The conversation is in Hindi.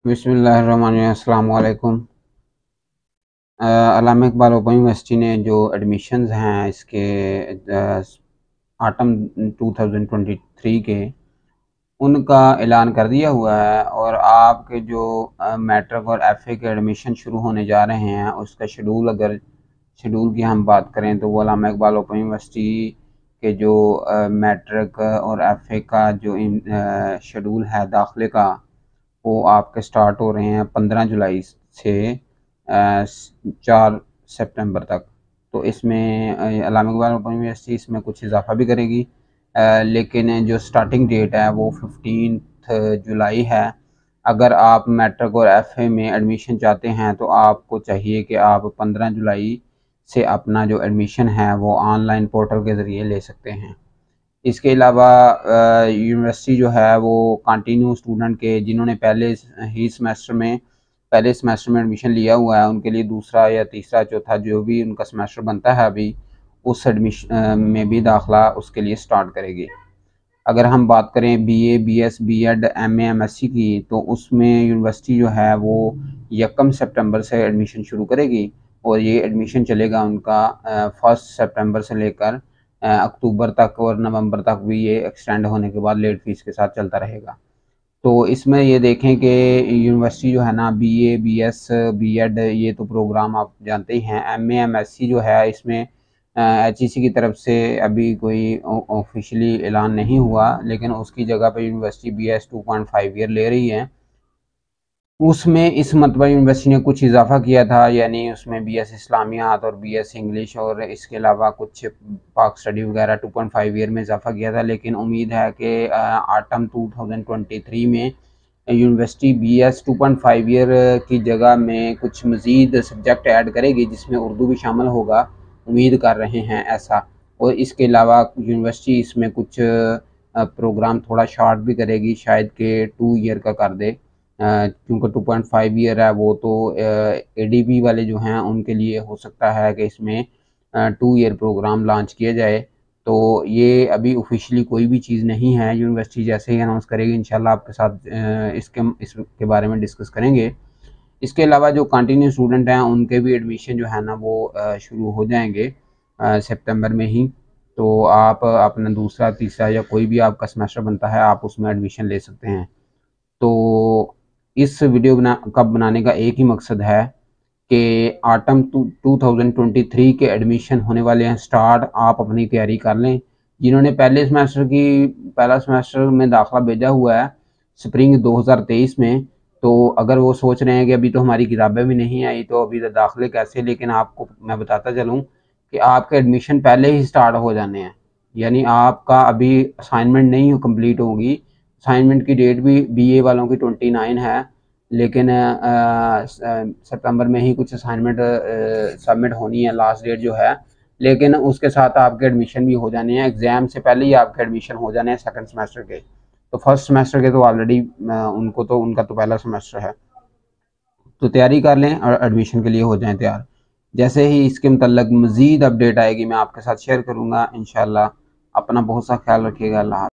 बिस्मिल्लाहिर्रहमानिर्रहीम। अस्सलाम वालेकुम। अल्लामा इकबाल ओपन यूनिवर्सिटी ने जो एडमिशन्स हैं इसके ऑटम 2023 के, उनका ऐलान कर दिया हुआ है और आपके जो मैट्रिक और एफए के एडमिशन शुरू होने जा रहे हैं उसका शेड्यूल, अगर शेड्यूल की हम बात करें तो वो अल्लामा इकबाल ओपन यूनिवर्सिटी के जो मैट्रिक और एफए का जो शेड्यूल है दाखिले का, वो आपके स्टार्ट हो रहे हैं 15 जुलाई से 4 सितंबर तक। तो इसमें अल्लामा इकबाल ओपन यूनिवर्सिटी इसमें कुछ इजाफा भी करेगी, लेकिन जो स्टार्टिंग डेट है वो 15 जुलाई है। अगर आप मैट्रिक और एफए में एडमिशन चाहते हैं तो आपको चाहिए कि आप 15 जुलाई से अपना जो एडमिशन है वो ऑनलाइन पोर्टल के ज़रिए ले सकते हैं। इसके अलावा यूनिवर्सिटी जो है वो कंटिन्यू स्टूडेंट के जिन्होंने पहले सेमेस्टर में एडमिशन लिया हुआ है उनके लिए दूसरा या तीसरा चौथा जो भी उनका सेमेस्टर बनता है अभी, उस एडमिशन में भी दाखिला उसके लिए स्टार्ट करेगी। अगर हम बात करें BA, BS, BEd, MA, MSc की, तो उसमें यूनिवर्सिटी जो है वो 1 सितंबर से एडमिशन शुरू करेगी और ये एडमिशन चलेगा उनका 1 सितंबर से लेकर अक्टूबर तक और नवंबर तक भी, ये एक्सटेंड होने के बाद लेट फीस के साथ चलता रहेगा। तो इसमें ये देखें कि यूनिवर्सिटी जो है ना, बीए, बीएस, बीएड, ये तो प्रोग्राम आप जानते ही हैं। एमए, एमएससी जो है इसमें एचईसी की तरफ से अभी कोई ऑफिशियली ऐलान नहीं हुआ, लेकिन उसकी जगह पर यूनिवर्सिटी बीएस 2.5 ईयर ले रही है। उसमें इस मरतबा यूनिवर्सिटी ने कुछ इजाफा किया था, यानी उसमें बीएस इस्लामियात और बीएस इंग्लिश और इसके अलावा कुछ पाक स्टडी वगैरह 2.5 ईयर में इजाफा किया था। लेकिन उम्मीद है कि ऑटम 2023 में यूनिवर्सिटी बीएस 2.5 ईयर की जगह में कुछ मज़ीद सब्जेक्ट ऐड करेगी जिसमें उर्दू भी शामिल होगा, उम्मीद कर रहे हैं ऐसा। और इसके अलावा यूनिवर्सिटी इसमें कुछ प्रोग्राम थोड़ा शॉर्ट भी करेगी, शायद कि 2 ईयर का कर दे, क्योंकि 2.5 ईयर है वो तो एडीबी वाले जो हैं उनके लिए हो सकता है कि इसमें 2 ईयर प्रोग्राम लॉन्च किया जाए। तो ये अभी ऑफिशियली कोई भी चीज़ नहीं है, यूनिवर्सिटी जैसे ही अनाउंस करेगी इंशाल्लाह आपके साथ इसके बारे में डिस्कस करेंगे। इसके अलावा जो कंटिन्यू स्टूडेंट हैं उनके भी एडमिशन जो है ना वो शुरू हो जाएंगे सितंबर में ही। तो आप अपना दूसरा, तीसरा या कोई भी आपका सेमेस्टर बनता है आप उसमें एडमिशन ले सकते हैं। तो इस वीडियो बनाने का एक ही मकसद है कि ऑटम 2023 के एडमिशन होने वाले हैं स्टार्ट, आप अपनी तैयारी कर लें। जिन्होंने पहला सेमेस्टर में दाखिला भेजा हुआ है स्प्रिंग 2023 में, तो अगर वो सोच रहे हैं कि अभी तो हमारी किताबें भी नहीं आई तो अभी तो दाखिले कैसे, लेकिन आपको मैं बताता चलूँ कि आपके एडमिशन पहले ही स्टार्ट हो जाने हैं। यानी आपका अभी असाइनमेंट नहीं कंप्लीट होगी, असाइनमेंट की डेट भी बीए वालों की 29 है, लेकिन सितंबर में ही कुछ असाइनमेंट सबमिट होनी है, लास्ट डेट जो है। लेकिन उसके साथ आपके एडमिशन भी हो जाने हैं, एग्ज़ाम से पहले ही आपके एडमिशन हो जाने हैं सेकंड सेमेस्टर के। तो फर्स्ट सेमेस्टर के तो ऑलरेडी उनका तो पहला सेमेस्टर है। तो तैयारी कर लें और एडमिशन के लिए हो जाएं तैयार। जैसे ही इसके मतलब मज़ीद अपडेट आएगी मैं आपके साथ शेयर करूँगा इंशाल्लाह। अपना बहुत सा ख्याल रखिएगा। अल्लाह।